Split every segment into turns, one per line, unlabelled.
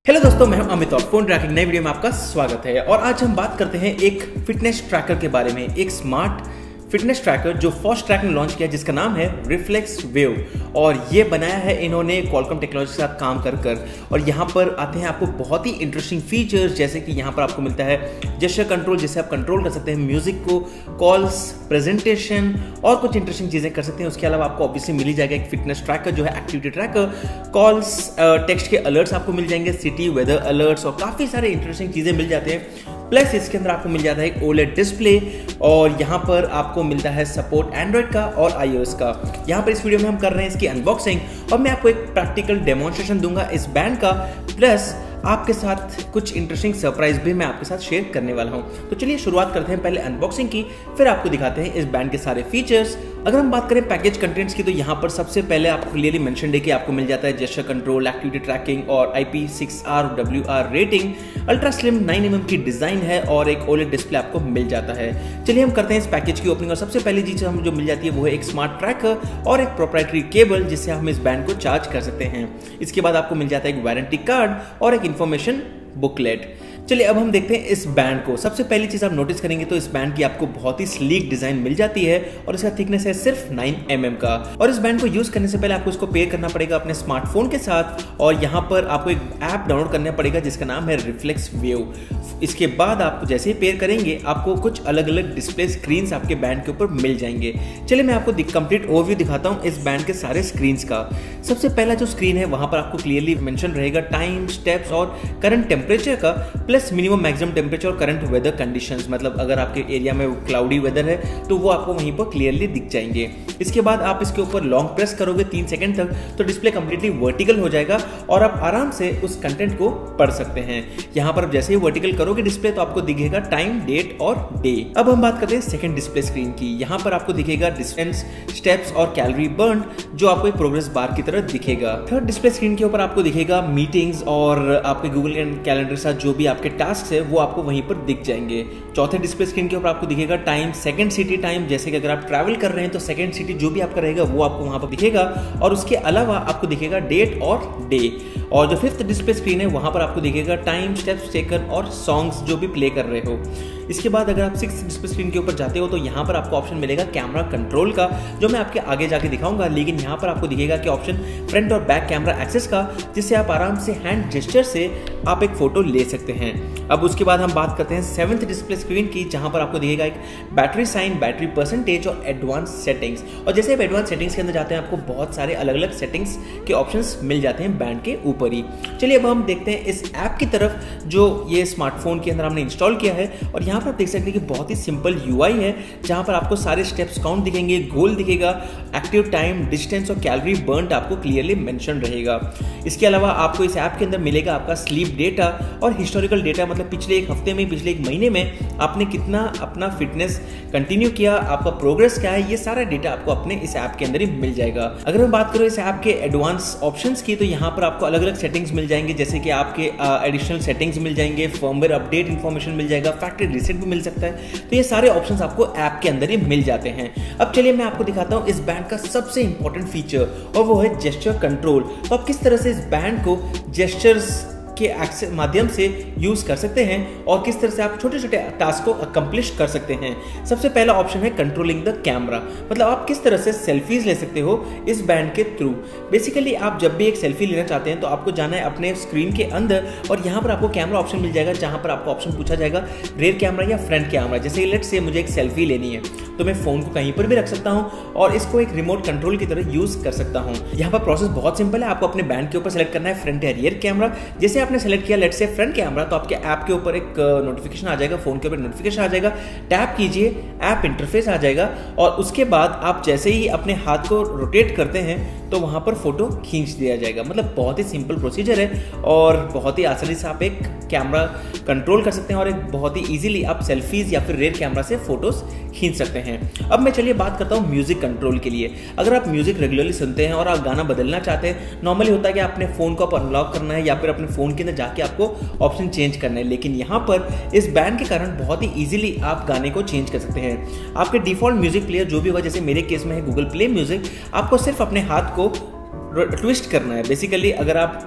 Hello दोस्तों, मैं हूं अमित और फोन ट्रैकिंग नई वीडियो में आपका स्वागत है। और आज हम बात करते हैं एक फिटनेस ट्रैकर के बारे में, एक स्मार्ट फिटनेस ट्रैकर जो फास्ट्रैक ने लॉन्च किया, जिसका नाम है रिफ्लेक्स वेव। और ये बनाया है इन्होंने क्वालकॉम टेक्नोलॉजी के साथ काम कर और यहाँ पर आते हैं आपको बहुत ही इंटरेस्टिंग फीचर्स, जैसे कि यहाँ पर आपको मिलता है जेस्चर कंट्रोल, जिससे आप कंट्रोल कर सकते हैं म्यूजिक को, कॉल्स, प्रेजेंटेशन और कुछ इंटरेस्टिंग चीजें कर सकते हैं। उसके अलावा आपको ऑब्वियसली मिल ही जाएगा एक फिटनेस ट्रैकर जो है एक्टिविटी ट्रैकर, कॉल्स, टेक्स्ट के अलर्ट्स आपको मिल जाएंगे, सिटी वेदर अलर्ट्स और काफी सारे इंटरेस्टिंग चीजें मिल जाते हैं। प्लस इसके अंदर आपको मिल जाता है एक OLED डिस्प्ले और यहाँ पर आपको मिलता है सपोर्ट एंड्रॉइड का और iOS का। यहाँ पर इस वीडियो में हम कर रहे हैं इसकी अनबॉक्सिंग और मैं आपको एक प्रैक्टिकल डेमोन्स्ट्रेशन दूंगा इस बैंड का, प्लस आपके साथ कुछ इंटरेस्टिंग सरप्राइज भी मैं आपके साथ शेयर करने वाला हूं। तो चलिए शुरुआत करते हैं पहले अनबॉक्सिंग की, फिर आपको दिखाते हैं इस बैंड के सारे फीचर्स। अगर हम बात करें पैकेज कंटेंट्स की, तो यहाँ पर सबसे पहले आपको क्लियरली मेंशन है कि आपको मिल जाता है जेस्चर कंट्रोल, एक्टिविटी ट्रैकिंग और IP6R WR rating, ultra slim 9mm की डिजाइन है और एक OLED डिस्प्ले आपको मिल जाता है। चलिए हम करते हैं इस पैकेज की ओपनिंग। और सबसे पहली चीज हम जो मिल जाती है वो है एक स्मार्ट ट्रैकर और एक प्रोप्राइटरी केबल, जिससे हम इस बैंड को चार्ज कर सकते हैं। इसके बाद आपको मिल जाता है एक वारंटी कार्ड और एक इंफॉर्मेशन बुकलेट। चलिए अब हम देखते हैं इस बैंड को। सबसे पहली चीज आप नोटिस करेंगे तो इस बैंड की आपको बहुत ही स्लीक डिजाइन मिल जाती है और इसका थिकनेस है सिर्फ 9mm का। और इस बैंड को यूज करने से पहले आपको इसको पेयर करना पड़ेगा अपने स्मार्टफोन के साथ और यहाँ पर आपको एक ऐप डाउनलोड करना पड़ेगा जिसका नाम है रिफ्लेक्स वेव। इसके बाद आपको जैसे ही पेयर करेंगे आपको कुछ अलग अलग डिस्प्ले स्क्रीन आपके बैंड के ऊपर मिल जाएंगे। चलिए मैं आपको कंप्लीट ओवरव्यू दिखाता हूँ इस बैंड के सारे स्क्रीन का। सबसे पहला जो स्क्रीन है वहां पर आपको क्लियरली मेंशन रहेगा टाइम, स्टेप्स और करंट टेम्परेचर का, प्लस मिनिमम मैक्सिमम टेम्परेचर और करंट वेदर कंडीशंस। मतलब अगर आपके एरिया में क्लाउडी वेदर है तो वो आपको वहीं पर क्लियरली दिख जाएंगे। इसके बाद आप इसके ऊपर लॉन्ग प्रेस करोगे 3 सेकंड तक तो डिस्प्ले कंप्लीटली वर्टिकल हो जाएगा और आप आराम से उस कंटेंट को पढ़ सकते हैं। यहाँ पर जैसे ही वर्टिकल करोगे डिस्प्ले तो आपको दिखेगा टाइम, डेट और डे। अब हम बात करते हैं सेकंड डिस्प्ले स्क्रीन की। यहाँ पर आपको दिखेगा डिस्टेंस, स्टेप्स और कैलोरी बर्न, जो आपको एक प्रोग्रेस बार की तरह दिखेगा। थर्ड डिस्प्ले स्क्रीन के ऊपर आपको दिखेगा मीटिंग्स और आपके गूगल कैलेंडर के साथ जो भी आपके टास्क है वो आपको वहीं पर दिख जाएंगे। चौथे डिस्प्ले स्क्रीन के ऊपर आपको दिखेगा टाइम, सेकंड सिटी टाइम, जैसे कि अगर आप ट्रैवल कर रहे हैं तो सेकंड सिटी जो भी आपका रहेगा वो आपको वहां पर दिखेगा और उसके अलावा आपको दिखेगा डेट और डे। और जो फिफ्थ डिस्प्ले स्क्रीन है वहां पर आपको दिखेगा टाइम, स्टेप्स टेकन और सॉन्ग्स जो भी प्ले कर रहे हो। इसके बाद अगर आप सिक्स्थ डिस्प्ले स्क्रीन के ऊपर जाते हो तो यहाँ पर आपको ऑप्शन मिलेगा कैमरा कंट्रोल का, जो मैं आपके आगे जाके दिखाऊंगा। लेकिन यहाँ पर आपको दिखेगा कि ऑप्शन फ्रंट और बैक कैमरा एक्सेस का, जिससे आप आराम से हैंड जेस्चर से आप एक फोटो ले सकते हैं। अब उसके बाद हम बात करते हैं सेवंथ डिस्प्ले स्क्रीन की, जहां पर आपको दिखेगा एक बैटरी साइन, बैटरी परसेंटेज और एडवांस सेटिंग्स। और जैसे आप एडवांस सेटिंग्स के अंदर जाते हैं आपको बहुत सारे अलग अलग सेटिंग्स के ऑप्शंस मिल जाते हैं बैंड के ऊपर ही। चलिए अब हम देखते हैं इस ऐप की तरफ जो ये स्मार्टफोन के अंदर हमने इंस्टॉल किया है। और यहाँ पर आप देख सकते हैं कि बहुत ही सिंपल UI है, जहां पर आपको सारे स्टेप्स काउंट दिखेंगे, गोल दिखेगा, एक्टिव टाइम, डिस्टेंस और कैलोरी बर्न आपको क्लियरली मेंशन रहेगा। इसके अलावा आपको इस ऐप के अंदर मिलेगा आपका स्लीप डेटा और हिस्टोरिकल डेटा, मतलब पिछले एक हफ्ते में, पिछले एक महीने में आपने कितना अपना फिटनेस कंटिन्यू किया, आपका प्रोग्रेस क्या है, ये सारा डेटा आपको अपने इस ऐप के अंदर ही मिल जाएगा। अगर मैं बात करूं इस ऐप के एडवांस ऑप्शंस की, तो यहाँ पर आपको अलग अलग सेटिंग्स मिल जाएंगे, जैसे कि आपके एडिशनल सेटिंग्स मिल जाएंगे, फर्मवेयर अपडेट इंफॉर्मेशन मिल जाएगा, फैक्ट्री रीसेट भी मिल सकता है। तो ये सारे ऑप्शंस आपको ऐप के अंदर ही मिल जाते हैं। अब चलिए मैं आपको दिखाता हूं इस बैंड का सबसे इंपॉर्टेंट फीचर, और वो है जेस्चर कंट्रोल। तो आप किस तरह से इस बैंड को जेस्चर्स के माध्यम से यूज कर सकते हैं और किस तरह से आप छोटे छोटे टास्क को अकम्प्लिश कर सकते हैं। सबसे पहला ऑप्शन है कंट्रोलिंग द कैमरा, मतलब आप किस तरह से सेल्फीज ले सकते हो इस बैंड के थ्रू। बेसिकली आप जब भी एक सेल्फी लेना चाहते हैं तो आपको जाना है अपने स्क्रीन के अंदर और यहाँ पर आपको कैमरा ऑप्शन मिल जाएगा, जहां पर आपको ऑप्शन पूछा जाएगा रेयर कैमरा या फ्रंट कैमरा। जैसे लेट्स से मुझे एक सेल्फी लेनी है तो मैं फोन को कहीं पर भी रख सकता हूं और इसको एक रिमोट कंट्रोल की तरह यूज कर सकता हूं। यहाँ पर प्रोसेस बहुत सिंपल है, आपको अपने बैंड के ऊपर सेलेक्ट करना है फ्रंट या रियर कैमरा। जैसे आपने सेलेक्ट किया लेट्स से फ्रंट कैमरा तो आपके ऐप के ऊपर एक नोटिफिकेशन आ जाएगा, फोन के ऊपर नोटिफिकेशन आ जाएगा, टैप कीजिए, ऐप इंटरफेस आ जाएगा और उसके बाद आप जैसे ही अपने हाथ को रोटेट करते हैं तो वहां पर फोटो खींच दिया जाएगा। मतलब बहुत ही सिंपल प्रोसीजर है और बहुत ही आसानी से आप एक कैमरा कंट्रोल कर सकते हैं और एक बहुत ही इजीली आप सेल्फीज या फिर रेयर कैमरा से फोटोज खींच सकते हैं। अब मैं चलिए बात करता हूँ म्यूजिक कंट्रोल के लिए। अगर आप म्यूजिक रेगुलरली सुनते हैं और आप गाना बदलना चाहते हैं, नॉर्मली होता है कि अपने फोन को आप अनलॉक करना है या फिर अपने फोन के अंदर जाके आपको ऑप्शन चेंज करना है, लेकिन यहाँ पर इस बैंड के कारण बहुत ही इजीली आप गाने को चेंज कर सकते हैं। आपके डिफॉल्ट म्यूजिक प्लेयर जो भी होगा, जैसे मेरे केस में है गूगल प्ले म्यूजिक, आपको सिर्फ अपने हाथ को ट्विस्ट करना है। बेसिकली अगर आप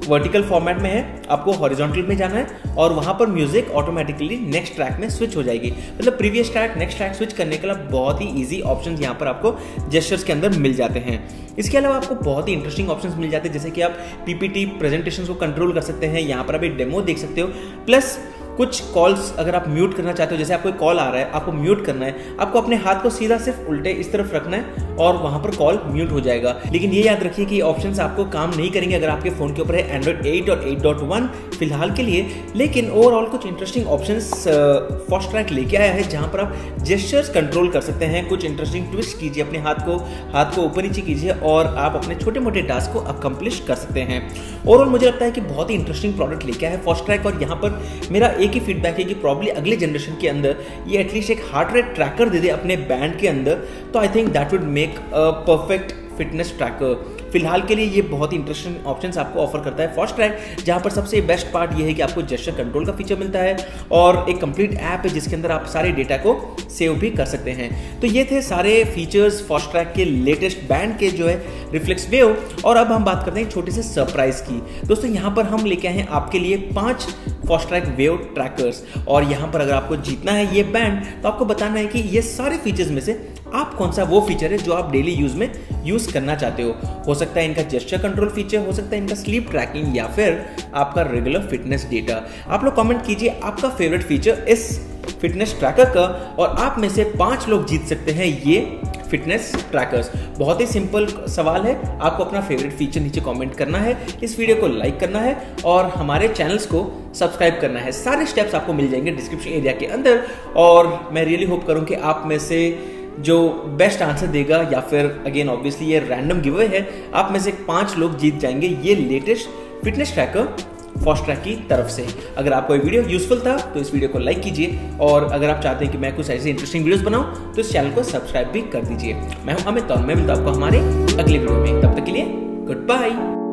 वर्टिकल फॉर्मेट में है, आपको हॉरिजॉन्टल में जाना है और वहां पर म्यूजिक ऑटोमेटिकली नेक्स्ट ट्रैक में स्विच हो जाएगी। मतलब previous track next track switch करने के लिए बहुत ही इजी ऑप्शंस यहाँ पर आपको जेस्चर्स के अंदर मिल जाते हैं। इसके अलावा आपको बहुत ही इंटरेस्टिंग ऑप्शंस मिल जाते हैं, जैसे कि आप पीपीटी प्रेजेंटेशन को कंट्रोल कर सकते हैं। यहाँ पर आप एक डेमो देख सकते हो, प्लस कुछ कॉल्स अगर आप म्यूट करना चाहते हो, जैसे आपको कॉल आ रहा है, आपको म्यूट करना है, आपको अपने हाथ को सीधा सिर्फ उल्टे इस तरफ रखना है और वहां पर कॉल म्यूट हो जाएगा। लेकिन ये याद रखिए कि ऑप्शंस आपको काम नहीं करेंगे अगर आपके फोन के ऊपर है एंड्रॉइड 8 और 8.1 फिलहाल के लिए। लेकिन ओवरऑल कुछ इंटरेस्टिंग ऑप्शंस फास्ट्रैक लेके आया है, जहां पर आप जेस्चर्स कंट्रोल कर सकते हैं। कुछ इंटरेस्टिंग ट्विस्ट कीजिए, अपने हाथ को ऊपर नीचे कीजिए और आप अपने छोटे मोटे टास्क को अकम्प्लिश कर सकते हैं। ओवरऑल मुझे लगता है कि बहुत ही इंटरेस्टिंग प्रोडक्ट लेके आया है फास्ट्रैक, और यहाँ पर मेरा एक ही फीडबैक है कि प्रॉब्ली अगले जनरेशन के अंदर ये एटलीस्ट एक हार्ट रेट ट्रैकर दे दे अपने बैंड के अंदर, तो I think that would make a perfect fitness tracker. फिलहाल के लिए ये बहुत ही इंटरेस्टिंग ऑप्शंस आपको ऑफर करता है फास्ट्रैक, जहां पर सबसे बेस्ट पार्ट ये है कि आपको जेस्चर कंट्रोल का फीचर मिलता है और एक कंप्लीट ऐप है जिसके अंदर आप सारे डेटा को सेव भी कर सकते हैं। तो ये थे सारे फीचर्स फास्ट्रैक के लेटेस्ट बैंड के जो है रिफ्लेक्स वेव। और अब हम बात करते हैं छोटे से सरप्राइज की। दोस्तों यहाँ पर हम लेके आए हैं आपके लिए 5 फास्ट्रैक वेव ट्रैकर्स, और यहाँ पर अगर आपको जीतना है ये बैंड तो आपको बताना है कि ये सारे फीचर्स में से आप कौन सा वो फीचर है जो आप डेली यूज में यूज करना चाहते हो सकता है इनका जेस्चर कंट्रोल फीचर, हो सकता है इनका स्लीप ट्रैकिंग, या फिर आपका रेगुलर फिटनेस डेटा। आप लोग कमेंट कीजिए आपका फेवरेट फीचर इस फिटनेस ट्रैकर का, और आप में से 5 लोग जीत सकते हैं ये फिटनेस ट्रैकर्स। बहुत ही सिंपल सवाल है, आपको अपना फेवरेट फीचर नीचे कमेंट करना है, इस वीडियो को लाइक करना है और हमारे चैनल्स को सब्सक्राइब करना है। सारे स्टेप्स आपको मिल जाएंगे डिस्क्रिप्शन एरिया के अंदर, और मैं रियली होप करूं कि आप में से जो बेस्ट आंसर देगा, या फिर अगेन ऑब्वियसली ये रैंडम गिवअवे है, आप में से 5 लोग जीत जाएंगे ये लेटेस्ट फिटनेस ट्रैकर फास्ट्रैक की तरफ से। अगर आपको ये वीडियो यूजफुल था तो इस वीडियो को लाइक कीजिए, और अगर आप चाहते हैं कि मैं कुछ ऐसे इंटरेस्टिंग वीडियोस बनाऊं तो इस चैनल को सब्सक्राइब भी कर दीजिए। मैं हूं अमित और मैं मिलता हूं आपको हमारे अगले वीडियो में। तब तक के लिए गुड बाय।